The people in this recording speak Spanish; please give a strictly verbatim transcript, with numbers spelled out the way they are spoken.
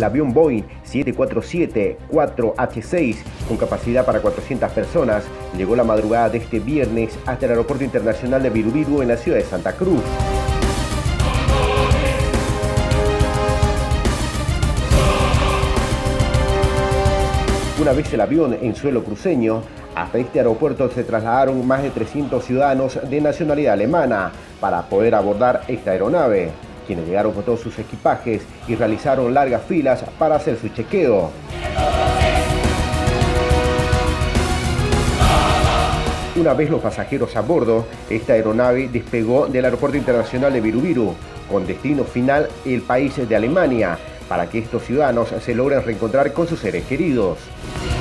el avión Boeing siete cuatro siete cuatro H seis, con capacidad para cuatrocientas personas, llegó la madrugada de este viernes hasta el Aeropuerto Internacional de Viru-Viru en la ciudad de Santa Cruz. Una vez el avión en suelo cruceño, hasta este aeropuerto se trasladaron más de trescientos ciudadanos de nacionalidad alemana para poder abordar esta aeronave, quienes llegaron con todos sus equipajes y realizaron largas filas para hacer su chequeo. Una vez los pasajeros a bordo, esta aeronave despegó del Aeropuerto Internacional de Viru-Viru, con destino final el país de Alemania, para que estos ciudadanos se logren reencontrar con sus seres queridos.